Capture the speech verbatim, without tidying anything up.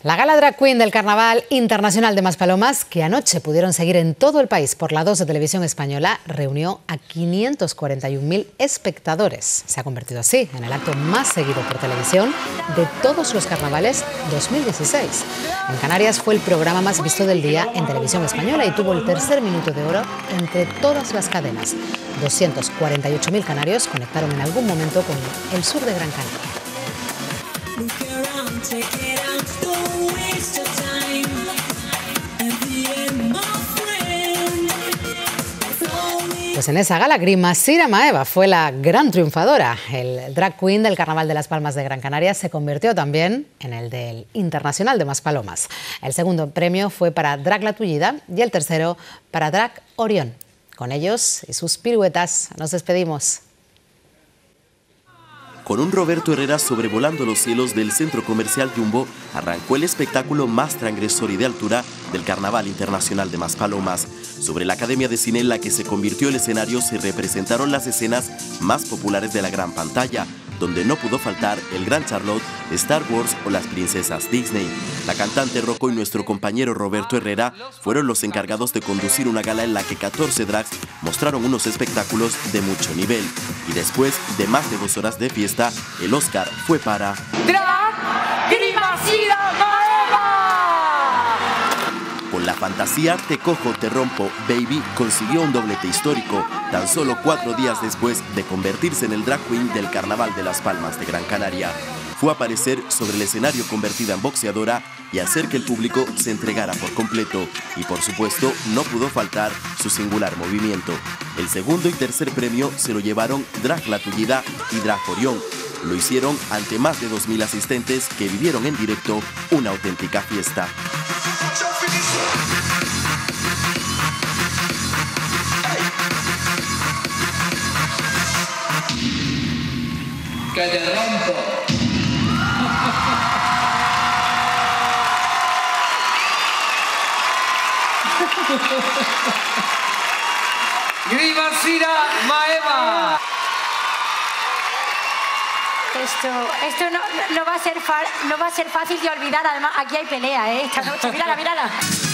La gala Drag Queen del Carnaval Internacional de Maspalomas, que anoche pudieron seguir en todo el país por la dos de Televisión Española, reunió a quinientos cuarenta y un mil espectadores. Se ha convertido así en el acto más seguido por televisión de todos los carnavales dos mil dieciséis. En Canarias fue el programa más visto del día en Televisión Española y tuvo el tercer minuto de oro entre todas las cadenas. doscientos cuarenta y ocho mil canarios conectaron en algún momento con el sur de Gran Canaria. Pues en esa gala, Grimasira Maeva fue la gran triunfadora. El drag queen del Carnaval de las Palmas de Gran Canaria se convirtió también en el del Internacional de Maspalomas. El segundo premio fue para Drag La Tullida y el tercero para Drag Orión. Con ellos y sus piruetas nos despedimos. Con un Roberto Herrera sobrevolando los cielos del centro comercial Jumbo, arrancó el espectáculo más transgresor y de altura del Carnaval Internacional de Maspalomas. Sobre la Academia de Cine en la que se convirtió el escenario se representaron las escenas más populares de la gran pantalla, donde no pudo faltar el Gran Charlotte, Star Wars o las princesas Disney. La cantante Rocco y nuestro compañero Roberto Herrera fueron los encargados de conducir una gala en la que catorce drags mostraron unos espectáculos de mucho nivel. Y después de más de dos horas de fiesta, el Oscar fue para... ¡Drag Grimasira Maeva! Con la fantasía Te cojo, te rompo, baby consiguió un doblete histórico, tan solo cuatro días después de convertirse en el drag queen del Carnaval de las Palmas de Gran Canaria. Fue a aparecer sobre el escenario convertida en boxeadora y hacer que el público se entregara por completo. Y por supuesto, no pudo faltar su singular movimiento. El segundo y tercer premio se lo llevaron Drag La Tullida y Drag Orión. Lo hicieron ante más de dos mil asistentes que vivieron en directo una auténtica fiesta. ¡Que te rompo! ¡Grimasira Maeva! Esto, esto no, no, va a ser fa, no va a ser fácil de olvidar. Además, aquí hay pelea, ¿eh? Esta noche, mírala, mírala.